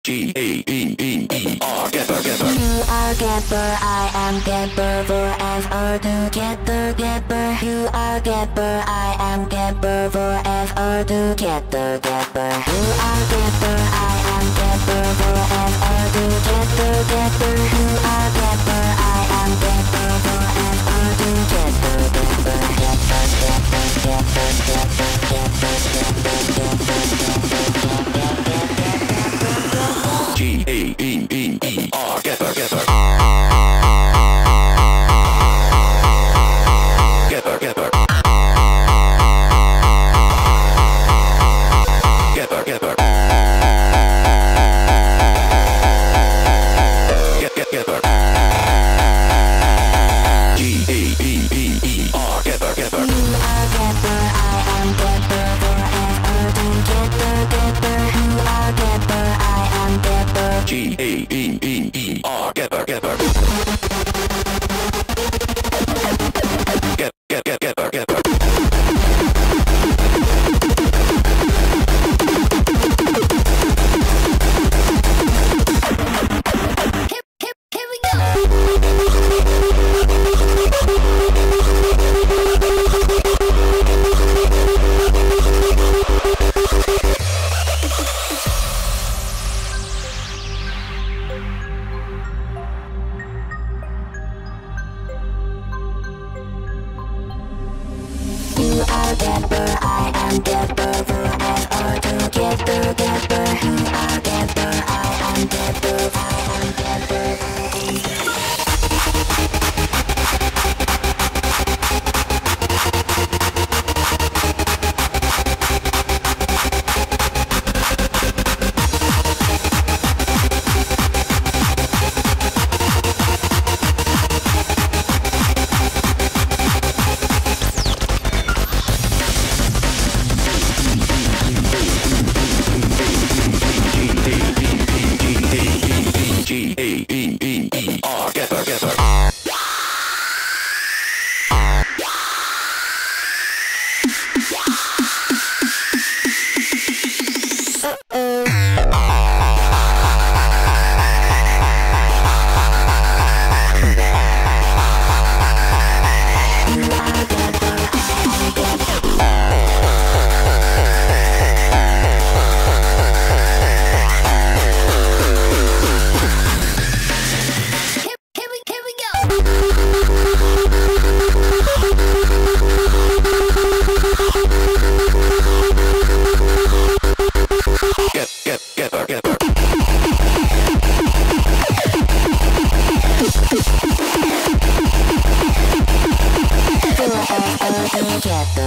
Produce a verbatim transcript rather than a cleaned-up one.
G A B B E R Gabber Gabber. You are Gabber, I am Gabber, forever together Gabber. You are Gabber, I am Gabber, forever together Gabber. You are Gabber, I am Gabber, forever together Gabber. You are Gabber, I am Gabber, forever together Gabber. Gabber, Gabber, Gabber, Gabber, Gabber, Gabber, Gabber, G A B B E R Gabber Gabber. Gabber Gabber. Gabber Gabber. Gab Gab Gabber. G A B B E R Gabber Gabber. You are Gabber, I am Gabber, forever together Gabber. You are Gabber, I am Gabber. G A B B E R Gabber Gabber. Gab Gab Gab Gabber Gabber. Here, here, here we go. You are Gabber, I am Gabber, forever together Gabber. You are Gabber, I am Gabber, I am Gabber. G A B B E R Gabber Gabber. Gab Gab Gabber Gabber. Forever together.